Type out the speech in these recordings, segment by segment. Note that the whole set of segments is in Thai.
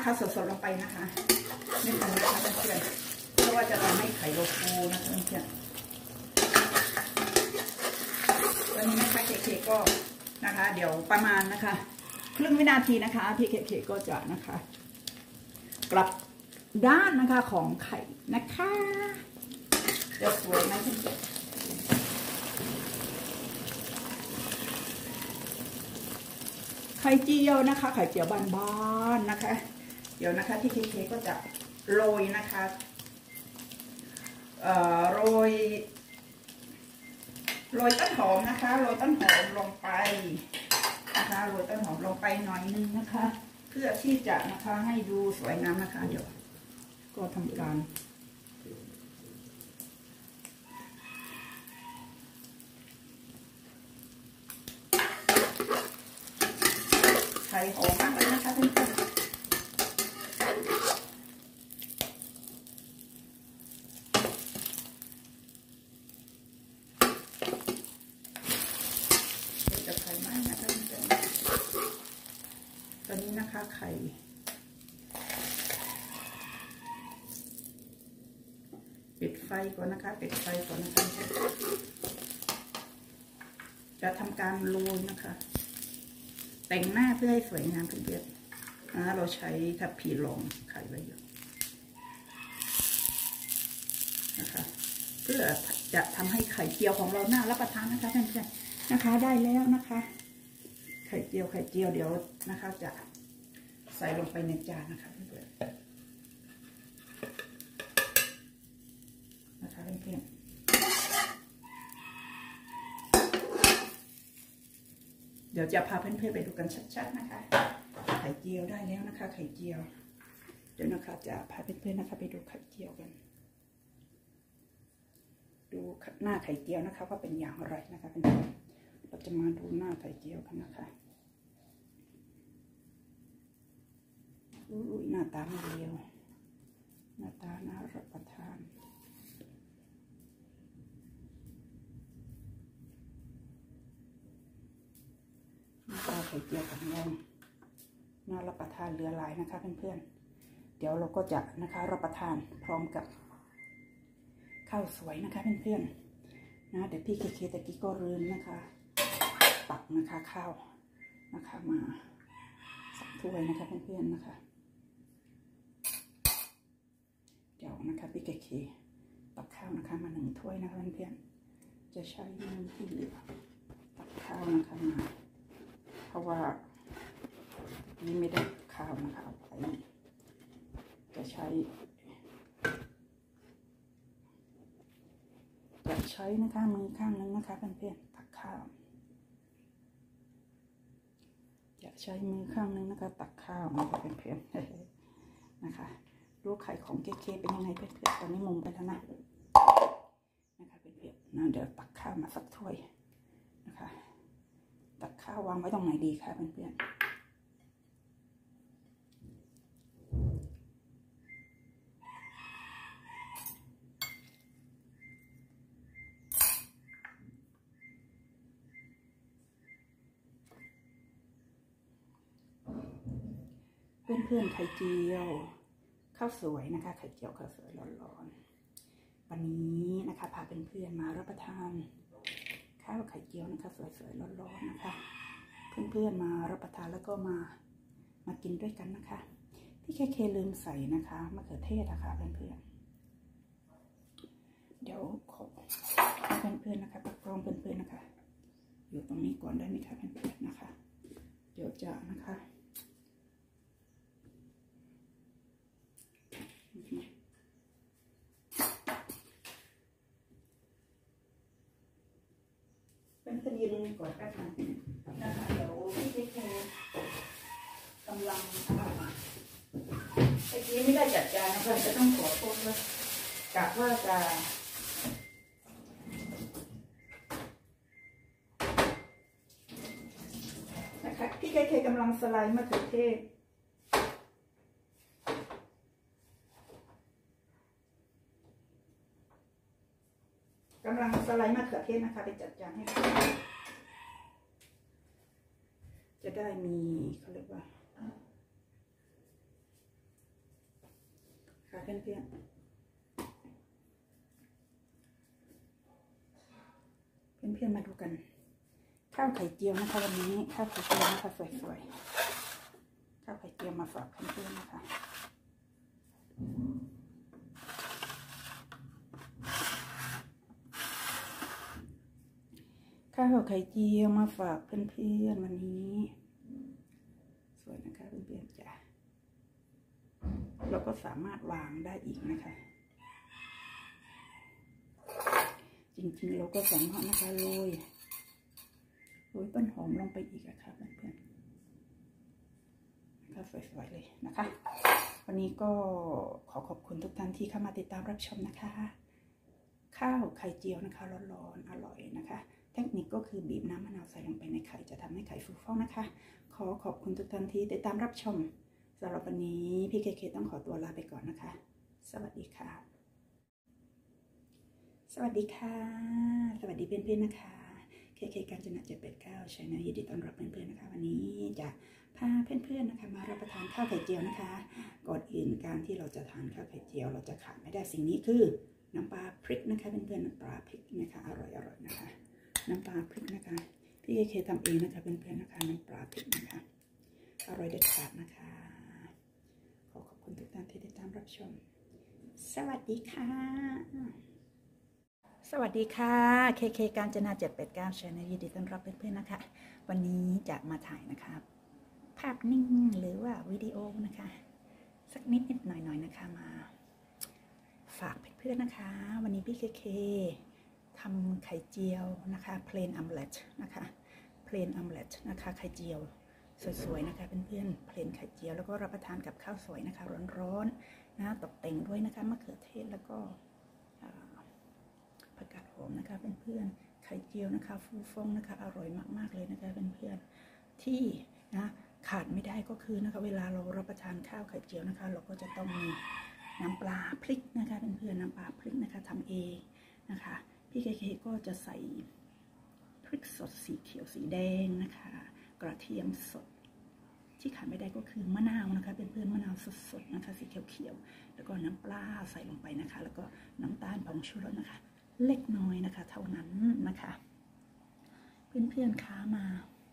นะคะสดๆลงไปนะคะไม่ทันนะคะเพื่อนๆเพราะว่าจะทำให้ไข่โลฟูนะคะเพื่อนๆตอนนี้นะคะเคก็นะคะเดี๋ยวประมาณนะคะครึ่งวินาทีนะคะพี่เคก็จะนะคะกลับด้านนะคะของไข่นะคะเดี๋ยวสวยนะเพื่อนไข่เจียวนะคะไข่เจียวบ้านๆนะคะเดี๋ยวนะคะที่เคก็จะโรยนะคะโรยต้นหอมนะคะโรยต้นหอมลงไปนะคะโรยต้นหอมลงไปหน่อยนึงนะคะเพื่อที่จะนะคะให้ดูสวยงามนะคะเดี๋ยวก็ทำการไข่หอมมากเลยนะคะเพื่อนๆจะไข่ไหม้นะคะเพื่อนๆตอนนี้นะคะไข่ปิดไฟก่อนนะคะปิดไฟก่อนนะคะจะทำการโรยนะคะแต่งหน้าเพื่อให้สวยงามเพื่อนๆเราใช้ทับพีรองไข่ไว้อยู่นะคะเพื่อจะทำให้ไข่เจียวของเราน่ารับประทานนะคะเพื่อนๆนะคะได้แล้วนะคะไข่เจียวเดี๋ยวนะคะจะใส่ลงไปในจานนะคะเพื่อนๆนะคะเพื่อนๆเดี๋ยวจะพาเพื่อนๆไปดูกันชัดๆนะคะไข่เจียวได้แล้วนะคะไข่เจียวเดี๋ยวนะคะจะพาเพื่อนๆนะคะไปดูไข่เจียวกันดูหน้าไข่เจียวนะคะว่าเป็นอย่างไรนะคะเพื่อนๆเราจะมาดูหน้าไข่เจียวกันนะคะหน้าตาไม่เดียวหน้าตาน่ารับประทานหน้าตาไข่เจียวของเราน่ารับประทานเหลือหลายนะคะเพื่อนๆเดี๋ยวเราก็จะนะคะรับประทานพร้อมกับข้าวสวยนะคะเพื่อนๆนะเดี๋ยวพี่เคตะกี้ก็ลืมนะคะตักนะคะข้าวนะคะมาสักถ้วยนะคะเพื่อนๆนะคะเดี๋ยวนะคะพี่เคตักข้าวนะคะมา1 ถ้วยนะคะเพื่อนๆจะใช้มือที่เหลือตักข้าวนะคะมาเพราะว่านี่ไม่ได้ข้าวนะคะเอาไปจะใช้นะคะมือข้างนึงนะคะเพื่อนๆตักข้าวจะใช้มือข้างนึงนะคะตักข้าวนะคะเพื่อนๆนะคะดูไข่ของเคเป็นยังไงเพื่อนๆตอนนี้มุมไปแล้วนะนะคะเพื่อนๆนะเดี๋ยวตักข้าวมาสักถ้วยนะคะตักข้าววางไว้ตรงไหนดีคะเพื่อนๆเพื่อนๆไข่เจียวข้าวสวยนะคะไข่เจียวข้าวสวยร้อนๆวันนี้นะคะพาเพื่อนๆมารับประทานข้าวไข่เจียวนะคะสวยๆร้อนๆนะคะเพื่อนๆมารับประทานแล้วก็มากินด้วยกันนะคะพี่เคลืมใส่นะคะมะเขือเทศนะคะเพื่อนๆเดี๋ยวขอเพื่อนๆนะคะประกองเพื่อนๆนะคะอยู่ตรงนี้ก่อนได้ไหมคะเพื่อนๆนะคะเดี๋ยวจะนะคะเป็นคดีนึงก่อนแป๊บนึงนะคะเดี๋ยวพี่เคกำลังไอ้ที่ไม่ได้จัดการนะคะจะต้องขอโทษด้วยกะว่าจะนะคะพี่เคกำลังสไลด์มะเขือเทศนะคะไปจัดจานให้จะได้มีเขาเรียกว่าเพื่อนๆมาดูกันข้าวไข่เจียวนะคะวันนี้ข้าวไข่เจียวนะคะสวยๆข้าวไข่เจียวมาฝากเพื่อนๆนะคะข้าวไข่เจียวมาฝากเพื่อนๆวันนี้สวยนะคะเพื่อนๆจ้ะเราก็สามารถวางได้อีกนะคะจริงๆเราก็สามารถนะคะโรยต้นหอมลงไปอีกนะคะเพื่อนๆนะคะสวยๆเลยนะคะวันนี้ก็ขอขอบคุณทุกท่านที่เข้ามาติดตามรับชมนะคะข้าวไข่เจียวนะคะร้อนๆอร่อยนะคะเทคนิคก็คือบีบน้ำมะนาวใส่ลงไปในไข่จะทำให้ไข่ฟูฟ่องนะคะขอขอบคุณทุกท่านที่ติดตามรับชมสำหรับวันนี้พี่เคต้องขอตัวลาไปก่อนนะคะสวัสดีค่ะสวัสดีค่ะสวัสดีเพื่อนๆนะคะเคการจนะ789ชาแนลยินดีต้อนรับเพื่อนๆนะคะวันนี้จะพาเพื่อนๆนะคะมารับประทานข้าวไข่เจียวนะคะก่อนอื่นการที่เราจะทานข้าวไข่เจียวเราจะขาดไม่ได้สิ่งนี้คือน้ำปลาพริกนะคะเพื่อนๆน้ำปลาพริกนะคะอร่อยๆนะคะน้ำปลาพริกนะคะพี่เคทำเองนะคะเพื่อนๆนะคะน้ำปลาพริกนะคะอร่อยเด็ดขาดนะคะขอขอบคุณทุกท่านที่ติดตามรับชมสวัสดีค่ะสวัสดีค่ะเคการจนา789 Channel ยินดีต้อนรับเพื่อนๆนะคะวันนี้จะมาถ่ายนะคะภาพนิ่งหรือว่าวิดีโอนะคะสักนิดหน่อยนะคะมาฝากเพื่อนๆนะคะวันนี้พี่เคทำไข่เจียวนะคะ plain omelet นะคะ plain omelet นะคะไข่เจียวสวยๆนะคะเพื่อนๆ plain ไข่เจียวแล้วก็รับประทานกับข้าวสวยนะคะร้อนๆนะตกแต่งด้วยนะคะมะเขือเทศแล้วก็ผักกาดหอมนะคะเพื่อนๆไข่เจียวนะคะฟูฟ่องนะคะอร่อยมากๆเลยนะคะเพื่อนๆที่นะขาดไม่ได้ก็คือนะคะเวลาเรารับประทานข้าวไข่เจียวนะคะเราก็จะต้องมีน้ำปลาพริกนะคะเพื่อนๆน้ำปลาพริกนะคะทำเองนะคะพี่เคก็จะใส่พริกสดสีเขียวสีแดงนะคะกระเทียมสดที่ขาดไม่ได้ก็คือมะนาวนะคะเพื่อนๆมะนาวสดๆนะคะสีเขียวๆแล้วก็น้ำปลาใส่ลงไปนะคะแล้วก็น้ำตาลผงชูรสนะคะเล็กน้อยนะคะเท่านั้นนะคะเพื่อนๆค้ามา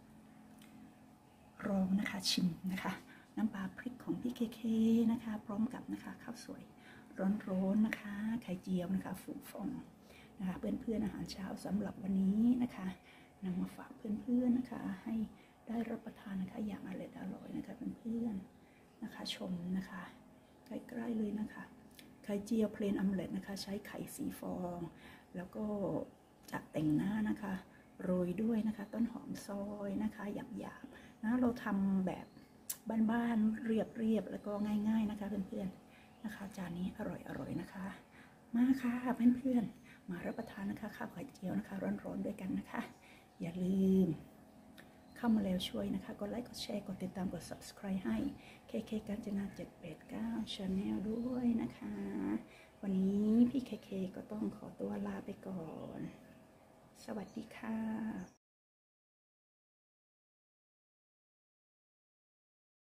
ลองนะคะชิมนะคะน้ำปลาพริกของพี่เคนะคะพร้อมกับนะคะข้าวสวยร้อนๆนะคะไข่เจียวนะคะฟูฟ่องนะคะเพื่อนๆอาหารเช้าสำหรับวันนี้นะคะนำมาฝากเพื่อนๆนะคะให้ได้รับประทานนะคะอย่างอร่อยนะคะเพื่อนๆนะคะชมนะคะใกล้ๆเลยนะคะไข่เจียวเพลนออมเล็ตนะคะใช้ไข่4 ฟองแล้วก็จะแต่งหน้านะคะโรยด้วยนะคะต้นหอมซอยนะคะหยาบๆนะเราทำแบบบ้านๆเรียบๆแล้วก็ง่ายๆนะคะเพื่อนๆนะคะจานนี้อร่อยนะคะมาค่ะเพื่อนๆมารับประทานนะคะข้าวไข่เจียวนะคะร้อนๆด้วยกันนะคะอย่าลืมเข้ามาแล้วช่วยนะคะกดไลค์กดแชร์กดติดตามกด subscribe ให้เคการจนา789 Channel ด้วยนะคะวันนี้พี่เคก็ต้องขอตัวลาไปก่อนสวัสดีค่ะ